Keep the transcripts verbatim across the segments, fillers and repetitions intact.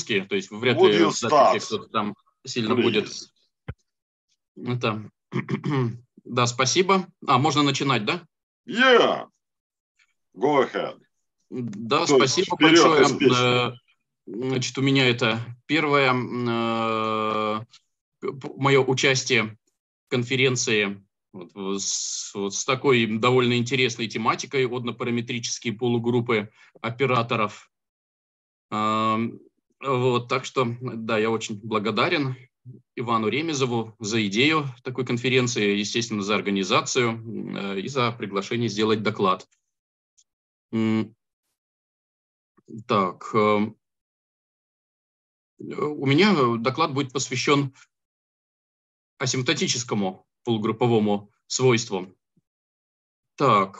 по-русски, то есть вряд Would ли you в записи start, кто-то там сильно please? будет. Это... Да, спасибо. А, можно начинать, да? Yeah, go ahead. Да, То есть спасибо вперед большое. из песни. Э, Значит, у меня это первое э, мое участие в конференции вот, с, вот с такой довольно интересной тематикой: однопараметрические полугруппы операторов. Э, Вот, так что, да, я очень благодарен Ивану Ремезову за идею такой конференции, естественно, за организацию э, и за приглашение сделать доклад. М, Так, э, у меня доклад будет посвящен асимптотическому полугрупповому свойству. Так,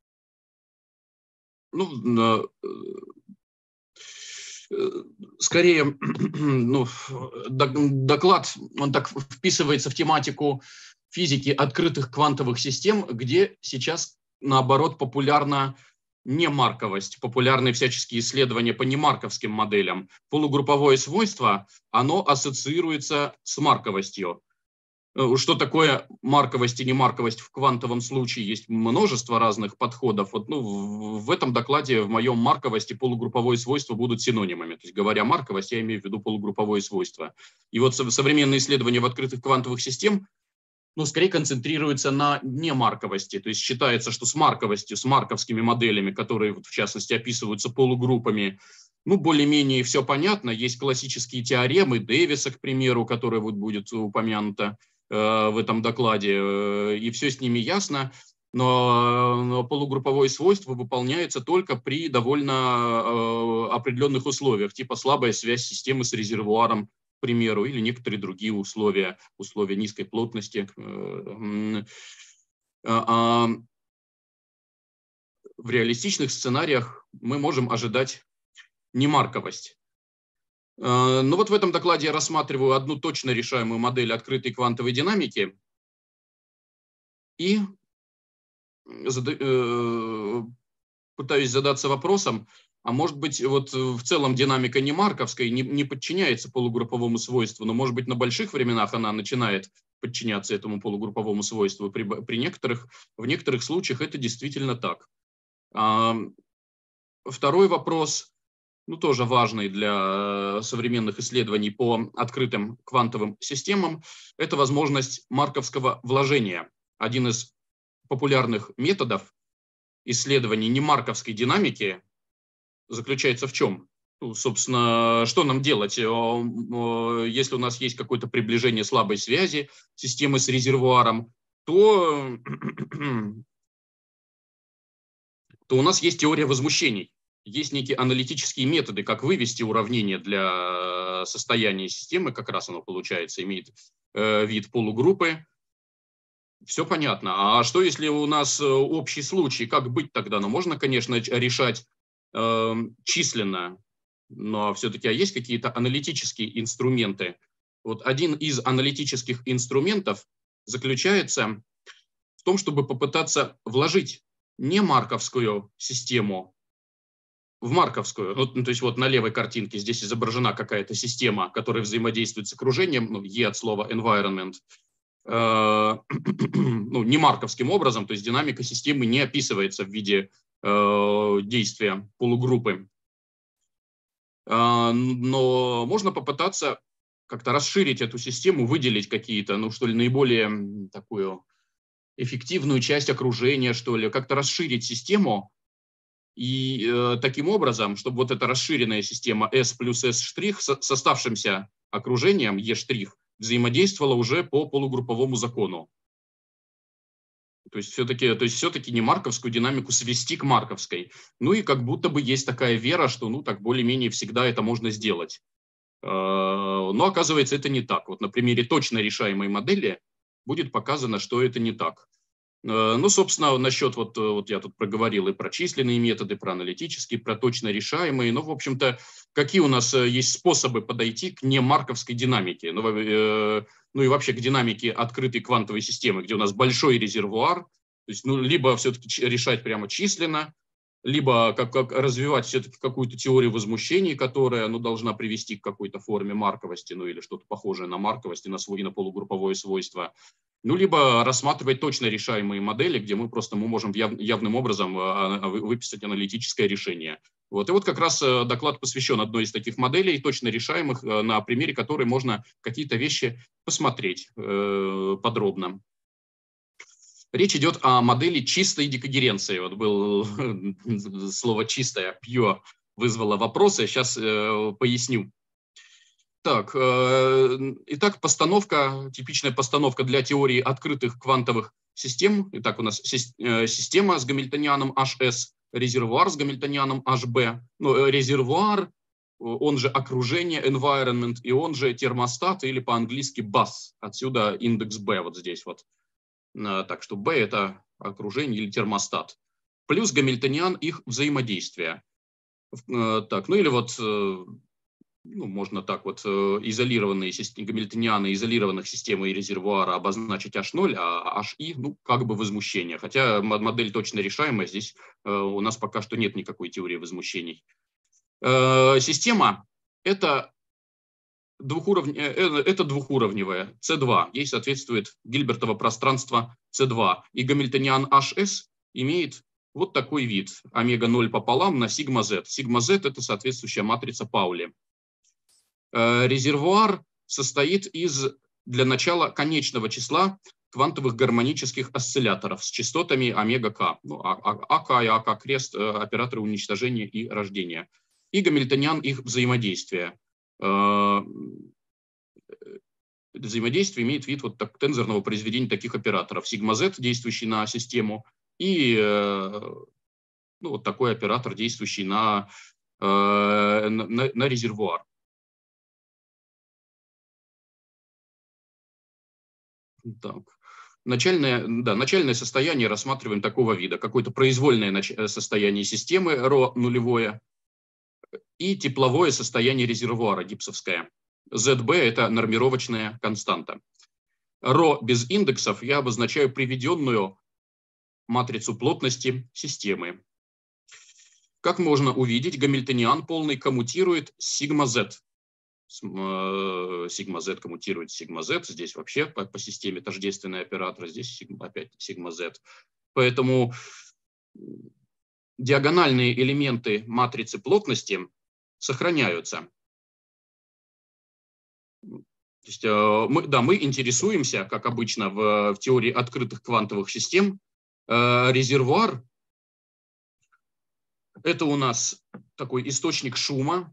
ну, скорее, ну, доклад, он так вписывается в тематику физики открытых квантовых систем, где сейчас, наоборот, популярна немарковость, популярны всяческие исследования по немарковским моделям. Полугрупповое свойство, оно ассоциируется с марковостью. Что такое марковость и немарковость в квантовом случае? Есть множество разных подходов. Вот, ну, в этом докладе, в моем, марковость и полугрупповое свойство будут синонимами. То есть, говоря марковость, я имею в виду полугрупповое свойство. И вот современные исследования в открытых квантовых системах, ну, скорее концентрируются на немарковости. То есть считается, что с марковостью, с марковскими моделями, которые, вот, в частности, описываются полугруппами, ну, более-менее все понятно. Есть классические теоремы Дэвиса, к примеру, которая вот будет упомянута э, в этом докладе, э, и все с ними ясно. Но, но полугрупповое свойство выполняется только при довольно э, определенных условиях, типа слабая связь системы с резервуаром, к примеру, или некоторые другие условия, условия низкой плотности. В реалистичных сценариях мы можем ожидать немарковость. Но вот в этом докладе я рассматриваю одну точно решаемую модель открытой квантовой динамики и пытаюсь задаться вопросом, а может быть, вот в целом динамика немарковская не, не подчиняется полугрупповому свойству, но, может быть, на больших временах она начинает подчиняться этому полугрупповому свойству. При, при некоторых, в некоторых случаях это действительно так. А, второй вопрос, ну, тоже важный для современных исследований по открытым квантовым системам, это возможность марковского вложения. Один из популярных методов исследований немарковской динамики заключается в чем? Ну, собственно, что нам делать, если у нас есть какое-то приближение слабой связи системы с резервуаром, то, то у нас есть теория возмущений. Есть некие аналитические методы, как вывести уравнение для состояния системы, как раз оно, получается, имеет э, вид полугруппы. Все понятно. А что, если у нас общий случай? Как быть тогда? Ну, можно, конечно, решать э, численно, но все-таки а есть какие-то аналитические инструменты. Вот один из аналитических инструментов заключается в том, чтобы попытаться вложить не марковскую систему в марковскую. Ну, то есть вот на левой картинке здесь изображена какая-то система, которая взаимодействует с окружением, ну, E от слова environment, ну, не марковским образом, то есть динамика системы не описывается в виде э, действия полугруппы. Э, но можно попытаться как-то расширить эту систему, выделить какие-то, ну, что ли, наиболее такую эффективную часть окружения, что ли, как-то расширить систему и э, таким образом, чтобы вот эта расширенная система S плюс S' с, с оставшимся окружением E' взаимодействовала уже по полугрупповому закону. То есть все-таки, то есть все-таки не марковскую динамику свести к марковской. Ну и как будто бы есть такая вера, что ну так более-менее всегда это можно сделать. Но оказывается это не так. Вот на примере точно решаемой модели будет показано, что это не так. Ну, собственно, насчет, вот, вот я тут проговорил и про численные методы, про аналитические, про точно решаемые. Ну, в общем-то, какие у нас есть способы подойти к немарковской динамике? Ну, э, ну и вообще к динамике открытой квантовой системы, где у нас большой резервуар. То есть, ну, либо все-таки решать прямо численно, либо как, как развивать все-таки какую-то теорию возмущений, которая ну, должна привести к какой-то форме марковости, ну или что-то похожее на марковость и на, свой, и на полугрупповое свойство. Ну, либо рассматривать точно решаемые модели, где мы просто мы можем яв, явным образом выписать аналитическое решение. Вот. И вот как раз доклад посвящен одной из таких моделей, точно решаемых, на примере которой можно какие-то вещи посмотреть э, подробно. Речь идет о модели чистой декогеренции. Вот было слово «чистая», «pure» вызвало вопросы, сейчас э, поясню. Так, э, итак, постановка, типичная постановка для теории открытых квантовых систем. Итак, у нас э, система с гамильтонианом эйч эс, резервуар с гамильтонианом эйч би. Ну, резервуар, он же окружение, environment, и он же термостат, или по-английски бас. Отсюда индекс B вот здесь вот. Так что B – это окружение или термостат. Плюс гамильтониан их взаимодействия. Так, ну или вот, ну, можно так вот, изолированные гамильтонианы изолированных систем и резервуара обозначить эйч ноль, а эйч и, ну, как бы возмущение. Хотя модель точно решаемая, здесь у нас пока что нет никакой теории возмущений. Система – это Двухуровня, это двухуровневая си два, ей соответствует Гильбертово пространство си два, и гамильтониан эйч эс имеет вот такой вид, омега ноль пополам на сигма z. Сигма z – это соответствующая матрица Паули. Резервуар состоит из, для начала, конечного числа квантовых гармонических осцилляторов с частотами омега k, ну, АК и АК крест, операторы уничтожения и рождения, и гамильтониан их взаимодействия. Взаимодействие имеет вид вот так, тензорного произведения таких операторов. Сигма z, действующий на систему, и ну, вот такой оператор, действующий на, на, на резервуар. Так. Начальное, да, начальное состояние рассматриваем такого вида. Какое-то произвольное состояние системы, ρ нулевое, и тепловое состояние резервуара, гибсовское. зет би – это нормировочная константа. Ρ без индексов я обозначаю приведенную матрицу плотности системы. Как можно увидеть, гамильтониан полный коммутирует с сигма z. Сигма z коммутирует с сигма z. Здесь вообще по, по системе тождественный оператор, здесь сигма, опять сигма z. Поэтому диагональные элементы матрицы плотности сохраняются. То есть, мы, да, мы интересуемся, как обычно в, в теории открытых квантовых систем, э, резервуар – это у нас такой источник шума.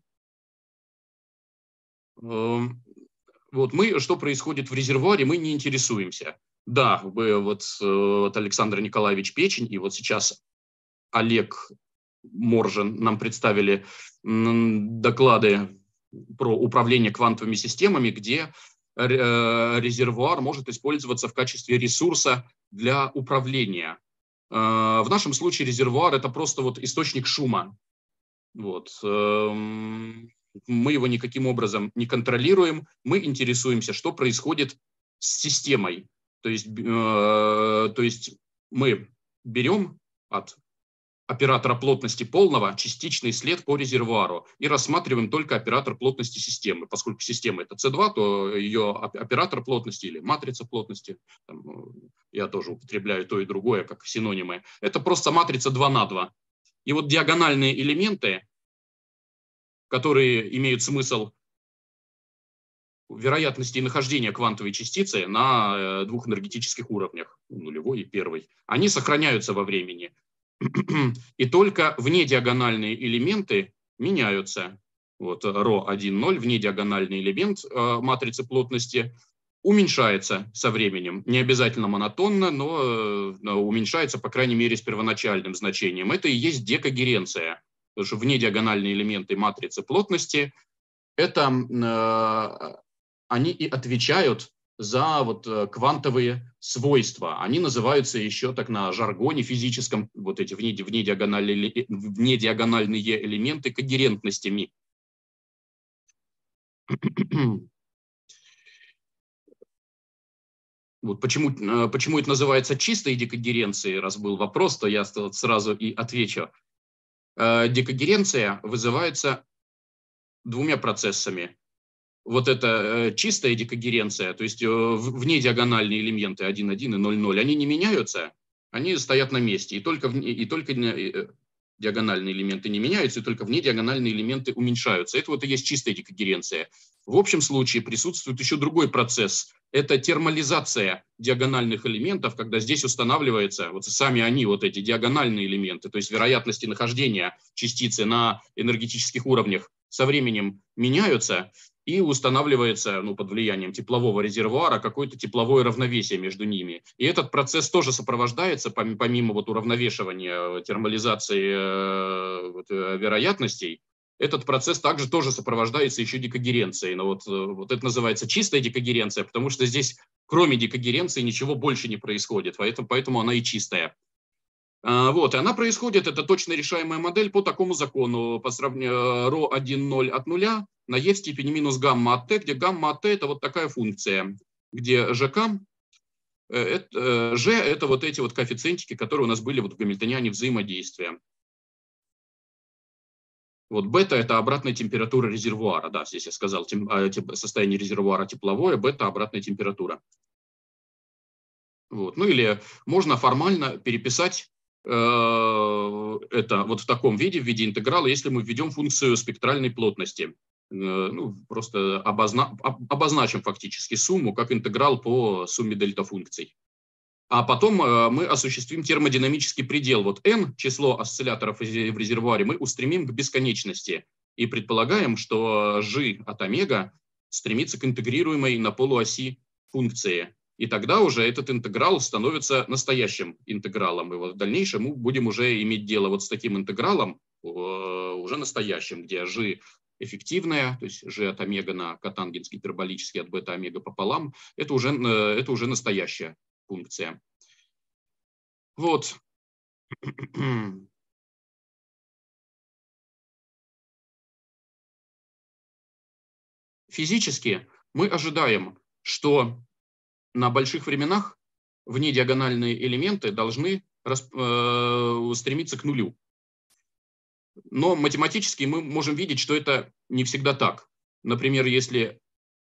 Э, вот мы, что происходит в резервуаре, мы не интересуемся. Да, вот, вот Александр Николаевич Печень, и вот сейчас Олег Моржин нам представили доклады про управление квантовыми системами, где резервуар может использоваться в качестве ресурса для управления. В нашем случае резервуар – это просто вот источник шума. Вот. Мы его никаким образом не контролируем, мы интересуемся, что происходит с системой. То есть, то есть мы берем от оператора плотности полного частичный след по резервуару и рассматриваем только оператор плотности системы. Поскольку система это си два, то ее оператор плотности или матрица плотности, там, я тоже употребляю то и другое как синонимы, это просто матрица два на два. И вот диагональные элементы, которые имеют смысл вероятности нахождения квантовой частицы на двух энергетических уровнях, нулевой и первый, они сохраняются во времени. И только внедиагональные элементы меняются. Вот ρ один ноль, внедиагональный элемент э, матрицы плотности уменьшается со временем. Не обязательно монотонно, но э, уменьшается, по крайней мере, с первоначальным значением. Это и есть декогеренция. Потому что внедиагональные элементы матрицы плотности, это, э, они и отвечают за вот квантовые свойства. Они называются еще так на жаргоне физическом, вот эти внедиагональные, внедиагональные элементы когерентностями. Вот почему, почему это называется чистой декогеренцией, раз был вопрос, то я сразу и отвечу. Декогеренция вызывается двумя процессами. Вот это чистая декогеренция, то есть внедиагональные элементы один один и ноль ноль, они не меняются, они стоят на месте. И только, в, и только диагональные элементы не меняются, и только внедиагональные элементы уменьшаются. Это вот и есть чистая декогеренция. В общем случае присутствует еще другой процесс. Это термализация диагональных элементов, когда здесь устанавливаются вот сами они, вот эти диагональные элементы, то есть вероятности нахождения частицы на энергетических уровнях со временем меняются, и устанавливается, ну, под влиянием теплового резервуара какое-то тепловое равновесие между ними. И этот процесс тоже сопровождается, помимо вот уравновешивания, термализации э, вот, вероятностей, этот процесс также тоже сопровождается еще декогеренцией. Но вот, вот это называется чистая декогеренция, потому что здесь кроме декогеренции ничего больше не происходит, поэтому, поэтому она и чистая. Вот, и она происходит, это точно решаемая модель по такому закону, по сравнению ро один ноль от нуля на e в степени минус гамма от t, где гамма от t это вот такая функция, где жк, это, g это вот эти вот коэффициентики, которые у нас были вот в гамильтониане взаимодействия. Вот бета это обратная температура резервуара, да, здесь я сказал, тем, состояние резервуара тепловое, бета обратная температура. Вот. Ну или можно формально переписать это вот в таком виде, в виде интеграла, если мы введем функцию спектральной плотности. Ну, просто обозна, обозначим фактически сумму как интеграл по сумме дельта функций. А потом мы осуществим термодинамический предел. Вот n, число осцилляторов в резервуаре, мы устремим к бесконечности. И предполагаем, что g от омега стремится к интегрируемой на полуоси функции. И тогда уже этот интеграл становится настоящим интегралом. И вот в дальнейшем мы будем уже иметь дело вот с таким интегралом, уже настоящим, где g эффективная, то есть g от омега на котангенс гиперболический от бета омега пополам, это уже, это уже настоящая функция. Вот. Физически мы ожидаем, что на больших временах внедиагональные элементы должны расп... э, стремиться к нулю. Но математически мы можем видеть, что это не всегда так. Например, если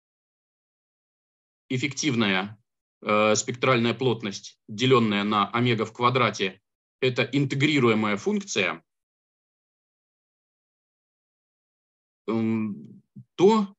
эффективная э, спектральная плотность, деленная на омега в квадрате, это интегрируемая функция, э, то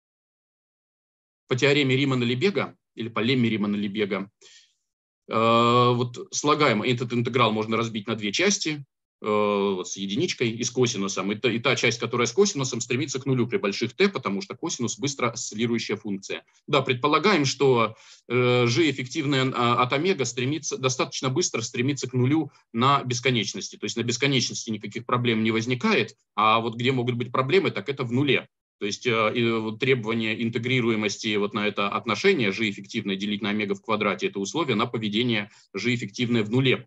по теореме Римана-Лебега или по лемме Римана-Лебега э, вот слагаем этот интеграл можно разбить на две части, вот с единичкой и с косинусом. И та, и та часть, которая с косинусом, стремится к нулю при больших t, потому что косинус быстро осциллирующая функция. Да, предполагаем, что э, g эффективная от омега стремится, достаточно быстро стремится к нулю на бесконечности. То есть на бесконечности никаких проблем не возникает, а вот где могут быть проблемы, так это в нуле. То есть э, требование интегрируемости вот на это отношение g эффективное делить на омега в квадрате, это условие на поведение g эффективное в нуле.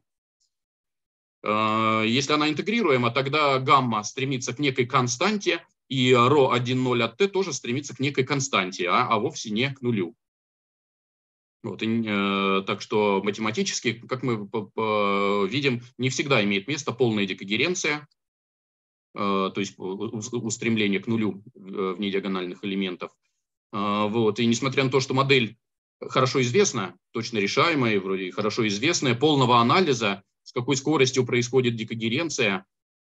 Если она интегрируема, тогда гамма стремится к некой константе, и ро один ноль от t тоже стремится к некой константе, а, а вовсе не к нулю. Вот, и, э, так что математически, как мы по, по, видим, не всегда имеет место полная декогеренция, э, то есть устремление к нулю внедиагональных элементов. Э, вот, и несмотря на то, что модель хорошо известна, точно решаемая, вроде хорошо известная, полного анализа, с какой скоростью происходит декогеренция,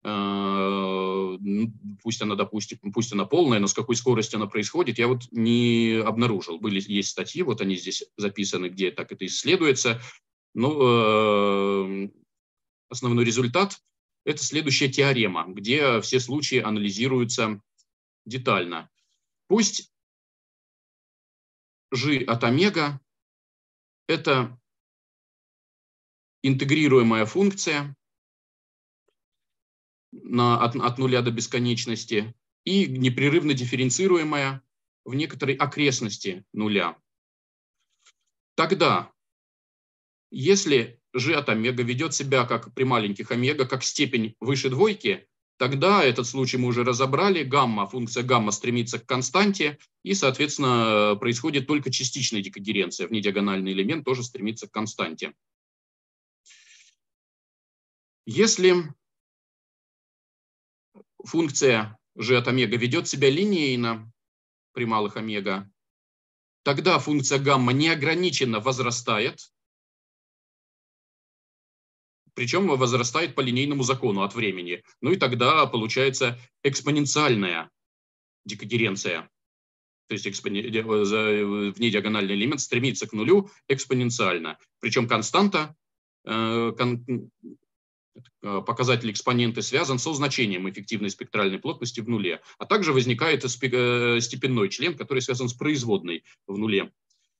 пусть она, допустим, пусть она полная, но с какой скоростью она происходит, я вот не обнаружил. Были, есть статьи, вот они здесь записаны, где так это исследуется. Но основной результат – это следующая теорема, где все случаи анализируются детально. Пусть g от омега – это интегрируемая функция на, от, от нуля до бесконечности и непрерывно дифференцируемая в некоторой окрестности нуля. Тогда, если g от омега ведет себя как при маленьких омега, как степень выше двойки, тогда этот случай мы уже разобрали, гамма, функция гамма стремится к константе, и, соответственно, происходит только частичная декогеренция. Внедиагональный элемент тоже стремится к константе. Если функция g от омега ведет себя линейно при малых омега, тогда функция гамма неограниченно возрастает, причем возрастает по линейному закону от времени. Ну и тогда получается экспоненциальная декогеренция. То есть экспони... внедиагональный элемент стремится к нулю экспоненциально. Причем константа, э, кон... показатель экспоненты связан со значением эффективной спектральной плотности в нуле. А также возникает степенной член, который связан с производной в нуле.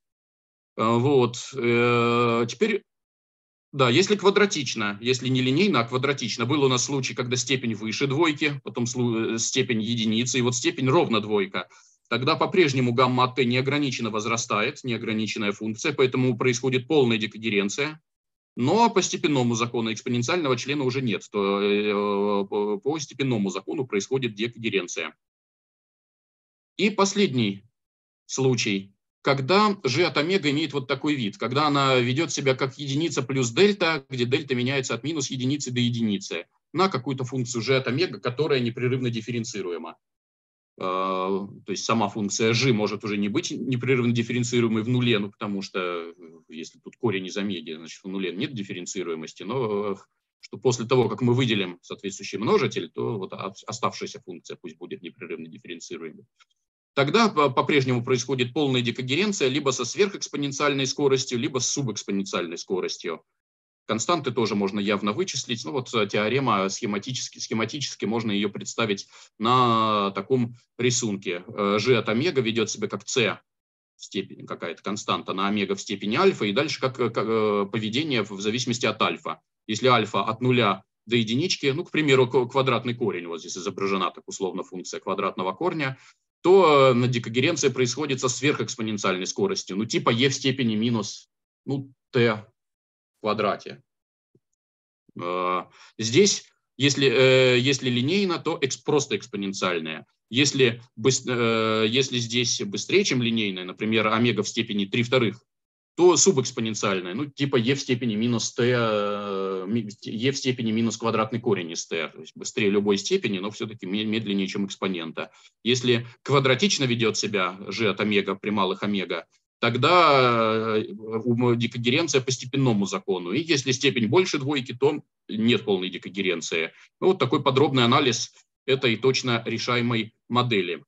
Вот. Теперь, да, если квадратично, если не линейно, а квадратично, был у нас случай, когда степень выше двойки, потом степень единицы, и вот степень ровно двойка, тогда по-прежнему гамма от t неограниченно возрастает, неограниченная функция, поэтому происходит полная декогеренция. Но по степенному закону экспоненциального члена уже нет. То по степенному закону происходит декогеренция. И последний случай, когда g от омега имеет вот такой вид, когда она ведет себя как единица плюс дельта, где дельта меняется от минус единицы до единицы, на какую-то функцию g от омега, которая непрерывно дифференцируема. То есть сама функция g может уже не быть непрерывно дифференцируемой в нуле, ну потому что если тут корень из омеги, значит в нуле нет дифференцируемости, но что после того, как мы выделим соответствующий множитель, то вот оставшаяся функция пусть будет непрерывно дифференцируемой. Тогда по-прежнему происходит полная декогеренция либо со сверхэкспоненциальной скоростью, либо с субэкспоненциальной скоростью. Константы тоже можно явно вычислить. Ну вот теорема схематически, схематически можно ее представить на таком рисунке. G от омега ведет себя как c в степени, какая-то константа на омега в степени альфа, и дальше как, как поведение в зависимости от альфа. Если альфа от нуля до единички, ну, к примеру, квадратный корень, вот здесь изображена так условно функция квадратного корня, то декогеренция происходит со сверхэкспоненциальной скоростью, ну типа e в степени минус ну, t в квадрате. Здесь, если, если линейно, то просто экспоненциальная. Если, если здесь быстрее, чем линейная, например, омега в степени три вторых, то субэкспоненциальная, ну типа e в степени минус t, e в степени минус квадратный корень из t, то есть быстрее любой степени, но все-таки медленнее, чем экспонента. Если квадратично ведет себя g от омега при малых омега, тогда декогеренция по степенному закону. И если степень больше двойки, то нет полной декогеренции. Ну, вот такой подробный анализ этой точно решаемой модели.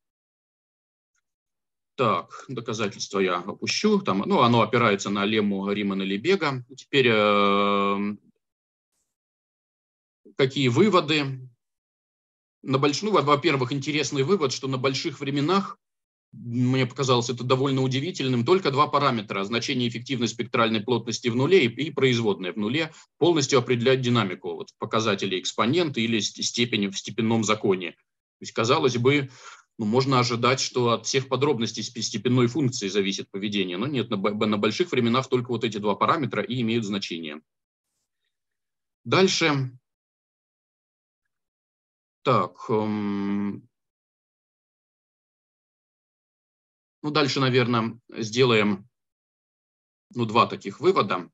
Так, доказательства я опущу. Там, ну, оно опирается на лемму Римана-Лебега. Теперь э, какие выводы? На больш... ну, во-первых, интересный вывод, что на больших временах, мне показалось это довольно удивительным, только два параметра, значение эффективной спектральной плотности в нуле и производная в нуле, полностью определяют динамику вот, показателей экспонента или степени в степенном законе. То есть, казалось бы, ну, можно ожидать, что от всех подробностей степенной функции зависит поведение, но нет, на, на больших временах только вот эти два параметра и имеют значение. Дальше. Так. Эм, ну, дальше, наверное, сделаем ну, два таких вывода.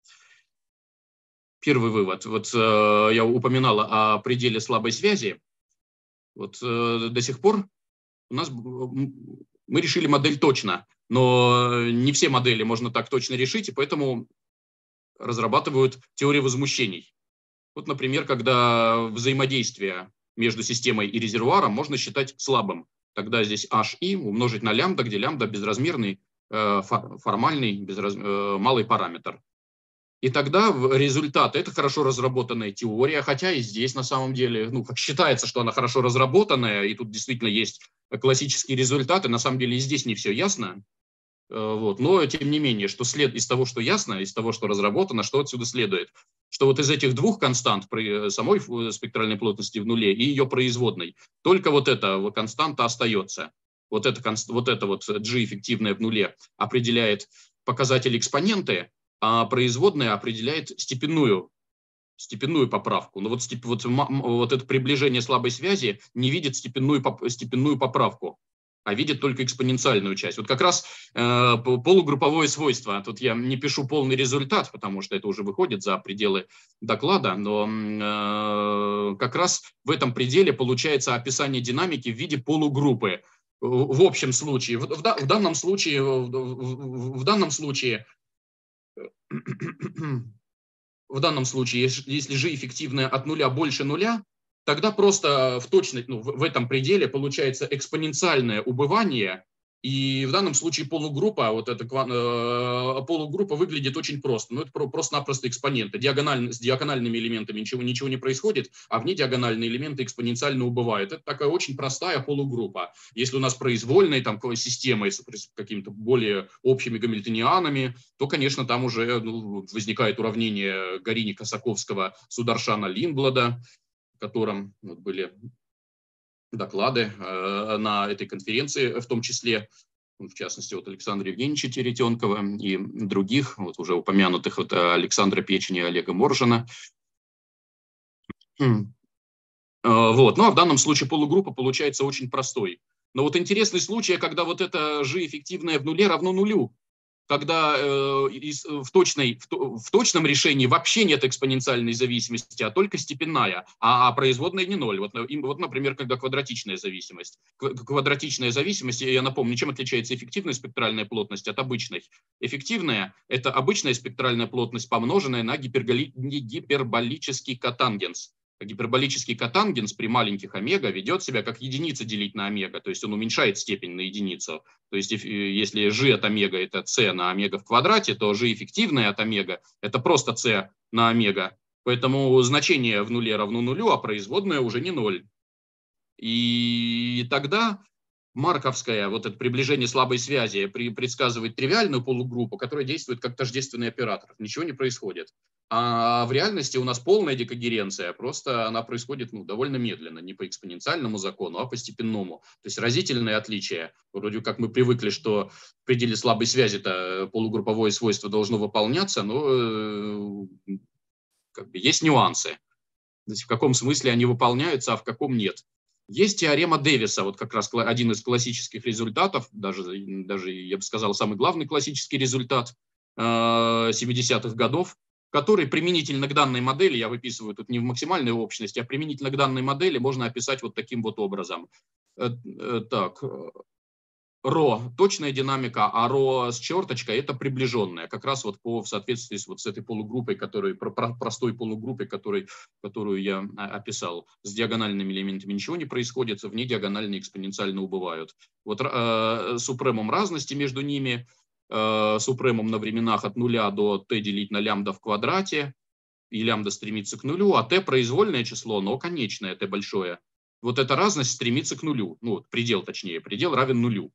Первый вывод. Вот э, я упоминала о пределе слабой связи. Вот э, до сих пор у нас мы решили модель точно, но не все модели можно так точно решить, и поэтому разрабатывают теорию возмущений. Вот, например, когда взаимодействие между системой и резервуаром можно считать слабым. Тогда здесь hi умножить на лямбда, где лямбда безразмерный, э, формальный, безраз... э, малый параметр. И тогда результат – это хорошо разработанная теория, хотя и здесь на самом деле, ну, как считается, что она хорошо разработанная, и тут действительно есть классические результаты, на самом деле и здесь не все ясно. Вот. Но, тем не менее, что след из того, что ясно, из того, что разработано, что отсюда следует? Что вот из этих двух констант при самой спектральной плотности в нуле и ее производной, только вот эта константа остается. Вот эта, вот эта вот G эффективная в нуле определяет показатель экспоненты, а производная определяет степенную, степенную поправку. Но вот, степ, вот, вот это приближение слабой связи не видит степенную, степенную поправку. а видит только экспоненциальную часть. Вот как раз э, полугрупповое свойство. Тут я не пишу полный результат, потому что это уже выходит за пределы доклада, но э, как раз в этом пределе получается описание динамики в виде полугруппы. В общем случае, в, в, в данном случае, в, в, в данном случае, в данном случае, если G эффективная от нуля больше нуля, тогда просто в точной, ну, в, в этом пределе получается экспоненциальное убывание, и в данном случае полугруппа, вот эта э, полугруппа выглядит очень просто. Ну, это просто-напросто экспоненты. Диагональ, с диагональными элементами ничего, ничего не происходит, а вне диагональные элементы экспоненциально убывают. Это такая очень простая полугруппа. Если у нас произвольные там, системы с какими-то более общими гамильтонианами, то, конечно, там уже ну, возникает уравнение Гарини-Косаковского Сударшана-Линблада, в котором вот, были доклады э, на этой конференции, в том числе, в частности, вот Александра Евгеньевича Теретенкова и других, вот уже упомянутых вот, Александра Печени и Олега Моржина. Хм. Э, вот. Ну а в данном случае полугруппа получается очень простой. Но вот интересный случай, когда вот это G эффективное в нуле равно нулю. Когда э, из, в, точной, в, в точном решении вообще нет экспоненциальной зависимости, а только степенная, а, а производная не ноль. Вот, вот, например, когда квадратичная зависимость. Квадратичная зависимость, я напомню, чем отличается эффективная спектральная плотность от обычной? Эффективная – это обычная спектральная плотность, помноженная на гиперголи, гиперболический котангенс. Гиперболический котангенс при маленьких омега ведет себя как единица делить на омега, то есть он уменьшает степень на единицу. То есть если g от омега это c на омега в квадрате, то g эффективное от омега это просто c на омега. Поэтому значение в нуле равно нулю, а производная уже не ноль. И тогда марковское вот это приближение слабой связи предсказывает тривиальную полугруппу, которая действует как тождественный оператор. Ничего не происходит. А в реальности у нас полная декогеренция, просто она происходит ну, довольно медленно, не по экспоненциальному закону, а по степенному. То есть разительное отличие. Вроде как мы привыкли, что в пределе слабой связи-то полугрупповое свойство должно выполняться, но как бы, есть нюансы. То есть в каком смысле они выполняются, а в каком нет. Есть теорема Дэвиса, вот как раз один из классических результатов, даже, даже я бы сказал, самый главный классический результат семидесятых годов, который применительно к данной модели, я выписываю тут не в максимальной общности, а применительно к данной модели можно описать вот таким вот образом. Так, ро – точная динамика, а ро с черточкой – это приближенная, как раз вот по, в соответствии с, вот с этой полугруппой, которой, про, простой полугруппой, который, которую я описал. С диагональными элементами ничего не происходит, вне диагональные экспоненциально убывают. Вот э, супремум разности между ними, э, супремум на временах от нуля до t делить на лямбда в квадрате, и лямбда стремится к нулю, а t произвольное число, но конечное, t большое. Вот эта разность стремится к нулю, ну, предел точнее, предел равен нулю.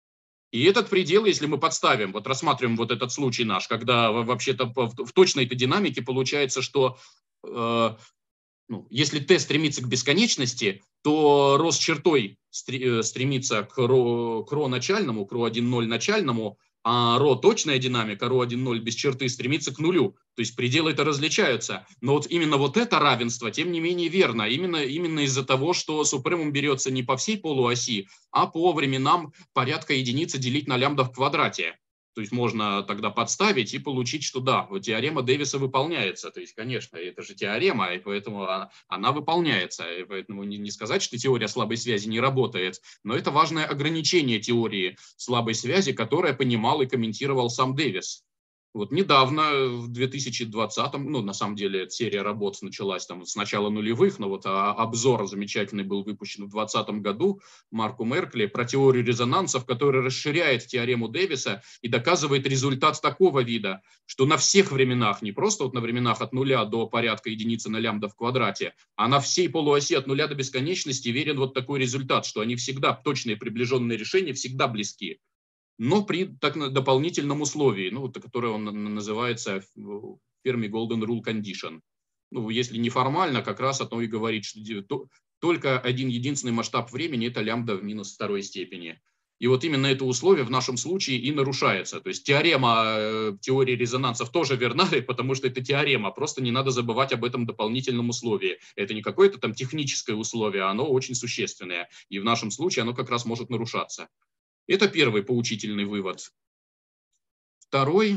И этот предел, если мы подставим, вот рассматриваем вот этот случай наш, когда вообще-то в точной-то динамике получается, что э, ну, если t стремится к бесконечности, то рост чертой стремится к ро, к ро начальному, к ро один ноль начальному, а ро точная динамика, ро один ноль без черты стремится к нулю. То есть пределы это различаются. Но вот именно вот это равенство, тем не менее, верно. Именно, именно из-за того, что супремум берется не по всей полуоси, а по временам порядка единицы делить на лямбда в квадрате. То есть можно тогда подставить и получить, что да, вот теорема Дэвиса выполняется. То есть, конечно, это же теорема, и поэтому она, она выполняется. И поэтому не, не сказать, что теория слабой связи не работает, но это важное ограничение теории слабой связи, которое понимал и комментировал сам Дэвис. Вот недавно, в две тысячи двадцатом, ну, на самом деле, серия работ началась там с начала нулевых, но вот а, обзор замечательный был выпущен в двадцатом году Марку Меркли про теорию резонансов, который расширяет теорему Дэвиса и доказывает результат такого вида, что на всех временах, не просто вот на временах от нуля до порядка единицы на лямбда в квадрате, а на всей полуоси от нуля до бесконечности верен вот такой результат, что они всегда, точные приближенные решения, всегда близки. Но при так, дополнительном условии, ну, которое он называется Fermi Golden Rule Condition. Ну, если неформально, как раз оно и говорит, что только один единственный масштаб времени – это лямбда в минус второй степени. И вот именно это условие в нашем случае и нарушается. То есть теорема э, теории резонансов тоже верна, потому что это теорема, просто не надо забывать об этом дополнительном условии. Это не какое-то там техническое условие, оно очень существенное. И в нашем случае оно как раз может нарушаться. Это первый поучительный вывод. Второй,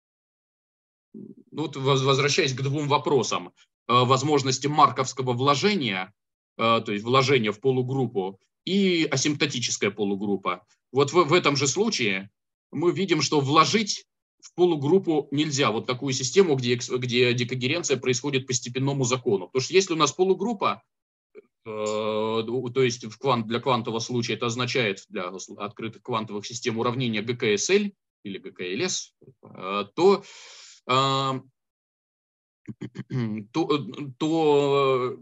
вот возвращаясь к двум вопросам, э, возможности марковского вложения, э, то есть вложения в полугруппу, и асимптотическая полугруппа. Вот в, в этом же случае мы видим, что вложить в полугруппу нельзя. Вот такую систему, где, где декогеренция происходит по степенному закону. Потому что если у нас полугруппа, э, то есть в квант, для квантового случая это означает для открытых квантовых систем уравнение гэ ка эс эль или гэ ка эл эс, э, то, э, то, то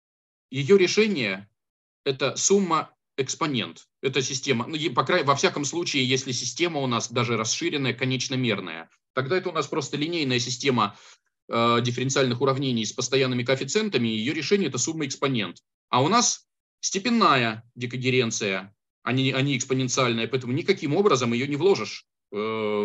ее решение – это сумма экспонент. Это система, ну, по крайней, во всяком случае, если система у нас даже расширенная, конечномерная, тогда это у нас просто линейная система э, дифференциальных уравнений с постоянными коэффициентами, и ее решение – это сумма экспонент. А у нас степенная декогеренция, а не, а не экспоненциальная, поэтому никаким образом ее не вложишь э,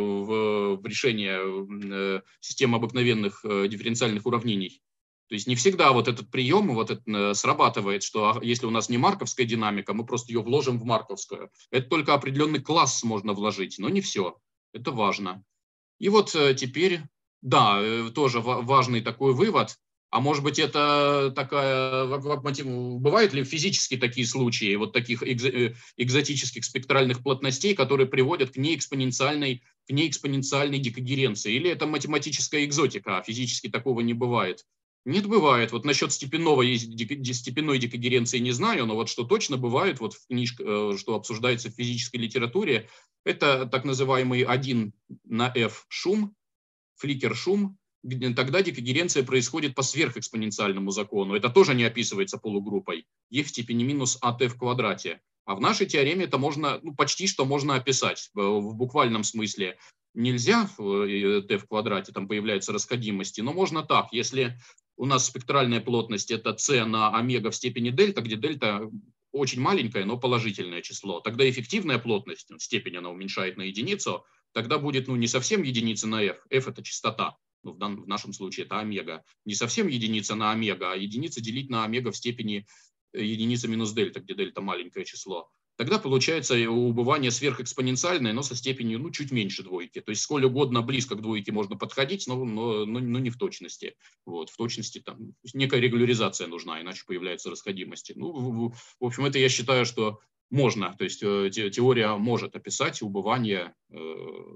в, в решение э, системы обыкновенных э, дифференциальных уравнений. То есть не всегда вот этот прием вот это срабатывает, что если у нас не марковская динамика, мы просто ее вложим в марковскую. Это только определенный класс можно вложить, но не все. Это важно. И вот теперь, да, тоже важный такой вывод. А может быть, это такая, бывают ли физически такие случаи, вот таких экзотических спектральных плотностей, которые приводят к неэкспоненциальной, к неэкспоненциальной декогеренции? Или это математическая экзотика, а физически такого не бывает? Нет, бывает. Вот насчет степенного, степенной декогеренции не знаю, но вот что точно бывает, вот в книжке, что обсуждается в физической литературе, это так называемый один на f шум, фликер-шум. Тогда декогеренция происходит по сверхэкспоненциальному закону. Это тоже не описывается полугруппой. e в степени минус at в квадрате. А в нашей теореме это можно, ну, почти что можно описать в буквальном смысле. Нельзя в t в квадрате, там появляются расходимости, но можно так, если у нас спектральная плотность это c на омега в степени дельта, где дельта очень маленькое, но положительное число. Тогда эффективная плотность, степень она уменьшает на единицу, тогда будет ну, не совсем единица на f, f это частота, ну, в, данном, в нашем случае это омега. Не совсем единица на омега, а единица делить на омега в степени единица минус дельта, где дельта маленькое число. Тогда получается убывание сверхэкспоненциальное, но со степенью ну, чуть меньше двойки. То есть сколь угодно близко к двойке можно подходить, но, но, но, но не в точности. Вот, в точности там некая регуляризация нужна, иначе появляются расходимости. Ну, в, в общем, это я считаю, что можно. То есть те, теория может описать убывание э,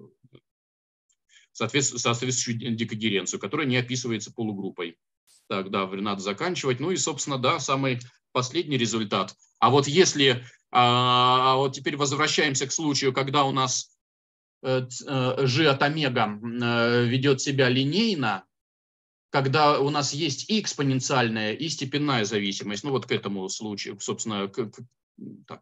соответствующую декогеренцию, которая не описывается полугруппой. Так, да, надо заканчивать. Ну и, собственно, да, самый последний результат. А вот если, а вот теперь возвращаемся к случаю, когда у нас g от омега ведет себя линейно, когда у нас есть и экспоненциальная, и степенная зависимость. Ну вот к этому случаю, собственно, к, к, так,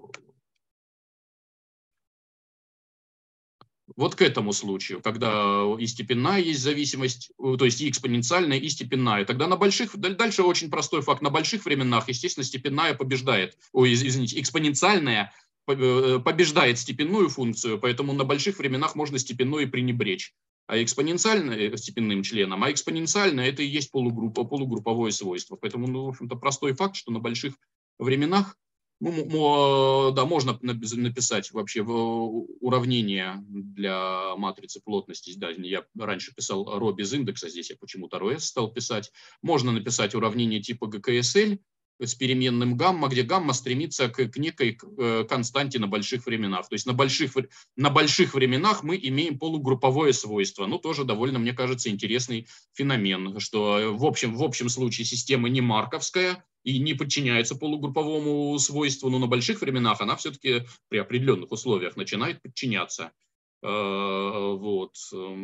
вот к этому случаю, когда и степенная есть зависимость, то есть и экспоненциальная, и степенная. Тогда на больших, дальше очень простой факт, на больших временах, естественно, степенная побеждает, ой, извините, экспоненциальная побеждает степенную функцию, поэтому на больших временах можно степенную пренебречь. А экспоненциальная степенным членом, а экспоненциальная это и есть полугруппа, полугрупповое свойство. Поэтому, ну, в общем-то, простой факт, что на больших временах ну, да, можно написать вообще уравнение для матрицы плотности. Да, я раньше писал ρ без индекса, здесь я почему-то ρs стал писать. Можно написать уравнение типа гэ ка эс эль с переменным гамма, где гамма стремится к, к некой константе на больших временах. То есть на больших, на больших временах мы имеем полугрупповое свойство. Ну, тоже довольно, мне кажется, интересный феномен, что в общем, в общем случае система не марковская и не подчиняется полугрупповому свойству, но на больших временах она все-таки при определенных условиях начинает подчиняться. Вот.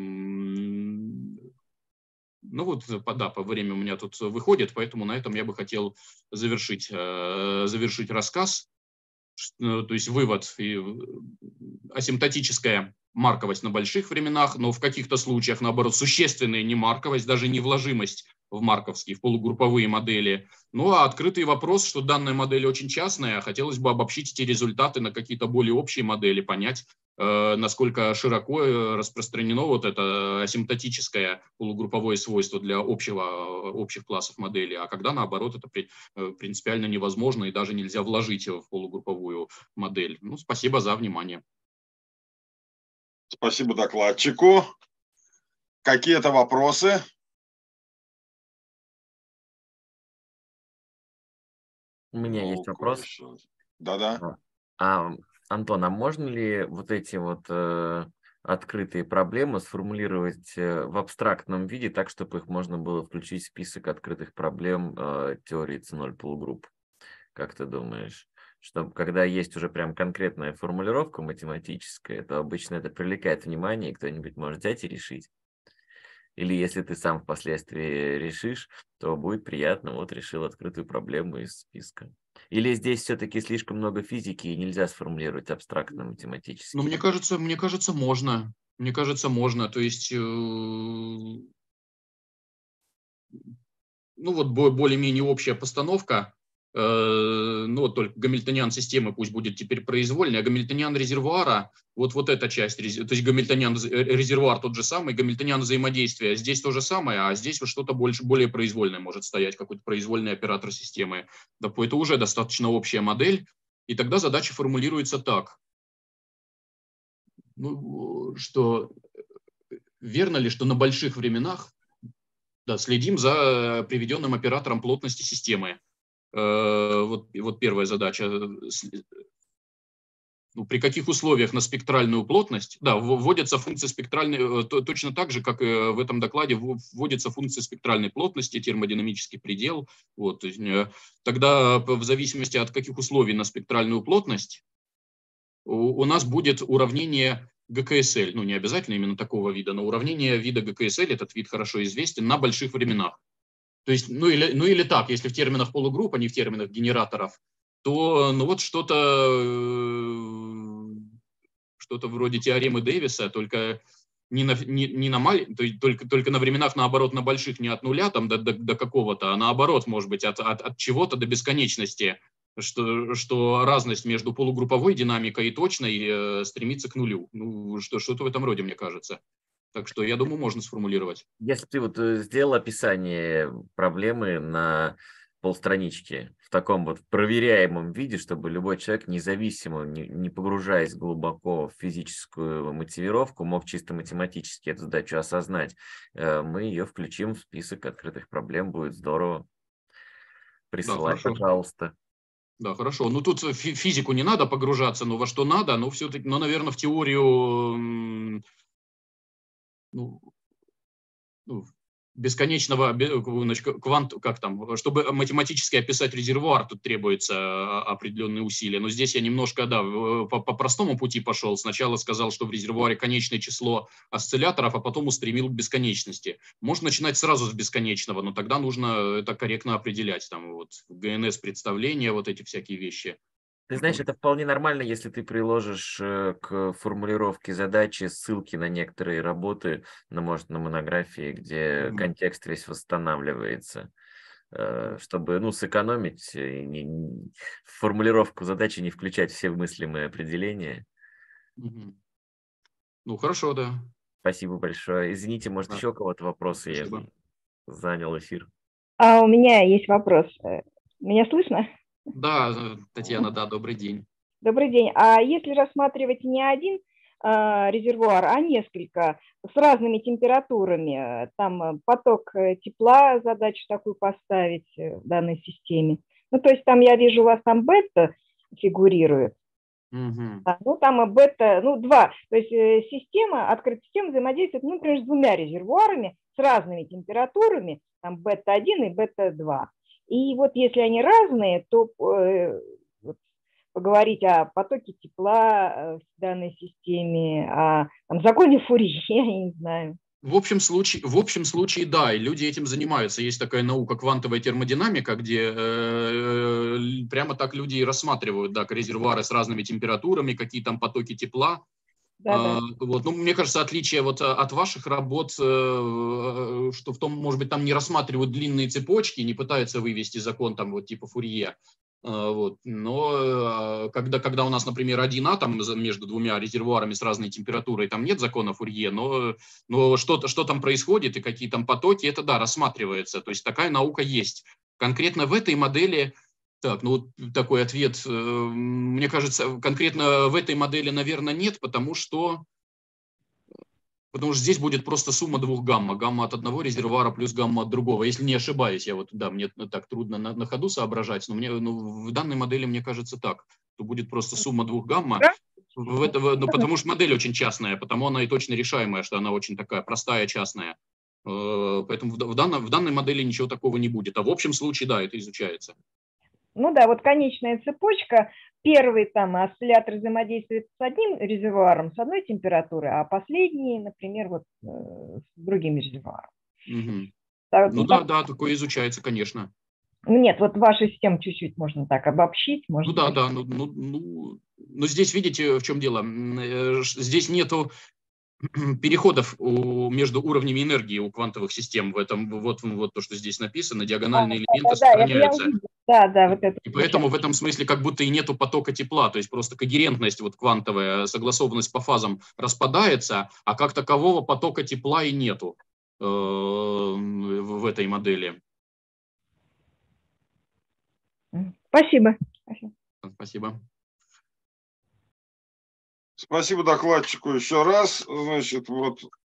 Ну вот, да, по время у меня тут выходит, поэтому на этом я бы хотел завершить, завершить рассказ. То есть вывод, асимптотическая марковость на больших временах, но в каких-то случаях, наоборот, существенная немарковость, даже невложимость в марковские, в полугрупповые модели. Ну, а открытый вопрос, что данная модель очень частная, хотелось бы обобщить эти результаты на какие-то более общие модели, понять, э, насколько широко распространено вот это асимптотическое полугрупповое свойство для общего, общих классов моделей, а когда, наоборот, это при, принципиально невозможно и даже нельзя вложить в полугрупповую модель. Ну, спасибо за внимание. Спасибо докладчику. Какие-то вопросы? У меня Ну, есть вопрос. кое-что. Да-да. А, Антон, а можно ли вот эти вот э, открытые проблемы сформулировать э, в абстрактном виде, так, чтобы их можно было включить в список открытых проблем э, теории цэ ноль полугрупп? Как ты думаешь? Что когда есть уже прям конкретная формулировка математическая, то обычно это привлекает внимание, и кто-нибудь может взять и решить. Или если ты сам впоследствии решишь, то будет приятно, вот решил открытую проблему из списка. Или здесь все-таки слишком много физики и нельзя сформулировать абстрактно математически? Ну, мне кажется, мне кажется, можно. Мне кажется, можно. То есть, э, ну вот более-менее общая постановка. Э, ну, вот только гамильтониан системы пусть будет теперь произвольный, а гамильтониан резервуара, вот, вот эта часть, то есть гамильтониан резервуар тот же самый, гамильтониан взаимодействия здесь то же самое, а здесь вот что-то больше, более произвольное может стоять, какой-то произвольный оператор системы. Да, это уже достаточно общая модель, и тогда задача формулируется так. Ну, что верно ли, что на больших временах, да, следим за приведенным оператором плотности системы. Вот, вот первая задача. Ну, при каких условиях на спектральную плотность, да, вводятся функции спектральной, точно так же, как и в этом докладе, вводится функция спектральной плотности, термодинамический предел. Вот, тогда в зависимости от каких условий на спектральную плотность у, у нас будет уравнение гэ ка эс эль, ну не обязательно именно такого вида, но уравнение вида гэ ка эс эль, этот вид хорошо известен, на больших временах. То есть, ну или, ну или так, если в терминах полугрупп, а не в терминах генераторов, то ну вот что-то что-то вроде теоремы Дэвиса, только не на, не, не на маль, то есть только, только на временах, наоборот, на больших не от нуля там, до, до, до какого-то, а наоборот, может быть, от, от, от чего-то до бесконечности, что, что разность между полугрупповой динамикой и точной э, стремится к нулю. Ну, что, что-то в этом роде, мне кажется. Так что, я думаю, можно сформулировать. Если ты вот сделал описание проблемы на полстранички в таком вот проверяемом виде, чтобы любой человек, независимо, не, не погружаясь глубоко в физическую мотивировку, мог чисто математически эту задачу осознать, мы ее включим в список открытых проблем, будет здорово. Присылай, да, пожалуйста. Да, хорошо. Ну, тут физику не надо погружаться, но во что надо, но все-таки, ну, наверное, в теорию... Ну, ну, бесконечного квант, как там, чтобы математически описать резервуар, тут требуется определенные усилия. Но здесь я немножко, да, по, по простому пути пошел. Сначала сказал, что в резервуаре конечное число осцилляторов, а потом устремил к бесконечности. Можно начинать сразу с бесконечного, но тогда нужно это корректно определять. Там вот гэ эн эс-представления, вот эти всякие вещи. Ты знаешь, это вполне нормально, если ты приложишь к формулировке задачи ссылки на некоторые работы, ну, может, на монографии, где mm-hmm. контекст весь восстанавливается, чтобы, ну, сэкономить, и не, в формулировку задачи не включать все мыслимые определения. Mm-hmm. Ну, хорошо, да. Спасибо большое. Извините, может, да. еще у кого-то вопросы? Спасибо. Я занял эфир. А у меня есть вопрос. Меня слышно? Да, Татьяна, да, добрый день. Добрый день. А если рассматривать не один э, резервуар, а несколько, с разными температурами, там поток тепла, задачу такую поставить в данной системе. Ну, то есть там я вижу, у вас там бета фигурирует. Угу. А, ну, там и бета, ну, два. То есть э, система, открытая система взаимодействует, ну, например, с двумя резервуарами, с разными температурами, там бета один и бета два. И вот если они разные, то э, вот, поговорить о потоке тепла в данной системе, о там, законе Фурье, я не знаю. В общем случае, в общем случае, да, и люди этим занимаются. Есть такая наука квантовая термодинамика, где э, прямо так люди и рассматривают, да, резервуары с разными температурами, какие там потоки тепла. Да, да. Вот. Ну, мне кажется, отличие вот от ваших работ, что в том, может быть, там не рассматривают длинные цепочки, не пытаются вывести закон там вот типа Фурье. Вот. Но когда, когда у нас, например, один атом между двумя резервуарами с разной температурой, там нет закона Фурье, но, но что, что там происходит и какие там потоки, это да, рассматривается. То есть такая наука есть. Конкретно в этой модели... Так, ну вот такой ответ. Мне кажется, конкретно в этой модели, наверное, нет, потому что, потому что здесь будет просто сумма двух гамма. Гамма от одного резервуара плюс гамма от другого. Если не ошибаюсь, я вот, да, мне так трудно на, на ходу соображать, но мне, ну, в данной модели, мне кажется, так. То будет просто сумма двух гамма. В это, ну, потому что модель очень частная, потому она и точно решаемая, что она очень такая простая, частная. Поэтому в, в, данной, в данной модели ничего такого не будет. А в общем случае, да, это изучается. Ну да, вот конечная цепочка. Первый там осциллятор взаимодействует с одним резервуаром, с одной температурой, а последний, например, вот э, с другим резервуаром. Угу. Так, ну ну, да, так, да, такое изучается, конечно. Нет, вот вашу систему чуть-чуть можно так обобщить. Можно Ну да, так. да, ну, ну, ну, но здесь, видите, в чем дело? Здесь нету переходов у, между уровнями энергии у квантовых систем. В этом вот, вот то, что здесь написано, диагональные А, элементы да, сохраняются. Да, да, да, вот это. И поэтому в этом смысле как будто и нету потока тепла, то есть просто когерентность вот квантовая, согласованность по фазам распадается, а как такового потока тепла и нету э, в этой модели. Спасибо. Спасибо. Спасибо докладчику еще раз. Значит, вот